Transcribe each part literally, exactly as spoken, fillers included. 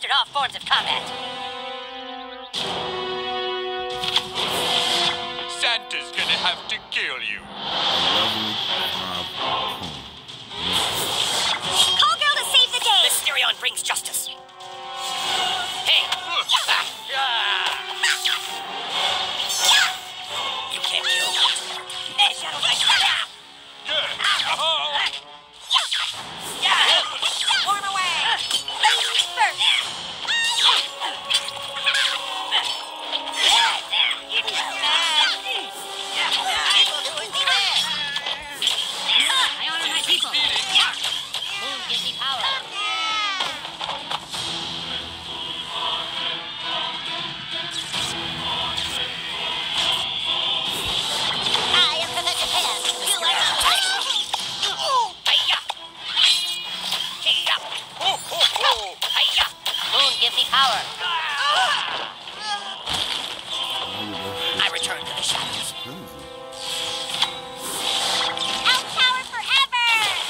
mastered all forms of combat. Santa's gonna have to kill you. Call girl to save the day. Mysterion brings justice. Hey. You can't kill me. Hey, Shadow Knight. Warm away. Ladies first. I honor my people. Moon gives me power. I am Professor Pears. You are not touched. Moon gives me power. I return to the shadows. Outpower forever!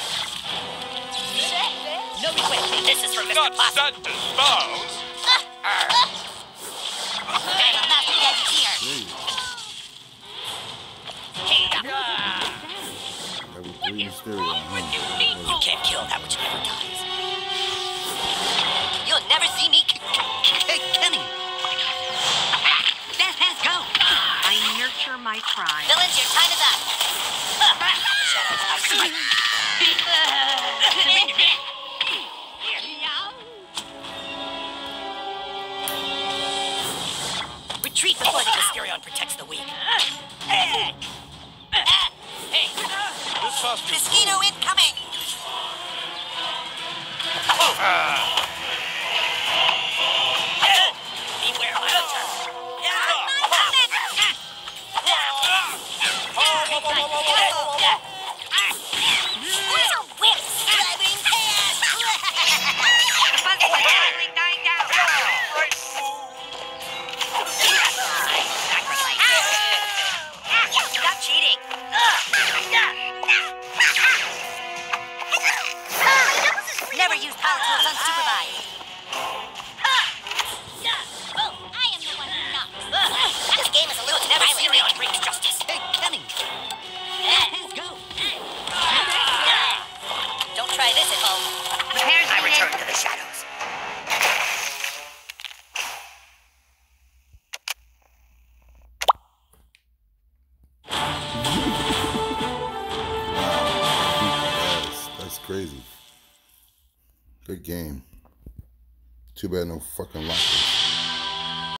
No request. This is from Mister Not Possum. Santa's balls. I'm a master gadgeteer. You can't kill that which never dies. You'll never see me coming. Fast, fast, go. I nurture my pride. Villains, your time is up. Shadows, I smite. Retreat before the Mysterion protects the weak. Hey! This costume. Mosquito incoming! Beware my turn. Where's our whips? Driving chaos! The buzz is finally dying down. Stop cheating! Never use power tools unsupervised. Oh, I am the one who knocks. This game is a little never Mysterion brings justice. Hey, coming. Let's go. Don't try this at home. Repairs I needed. return to the shadows. That's crazy. Good game. Too bad no fucking lockers.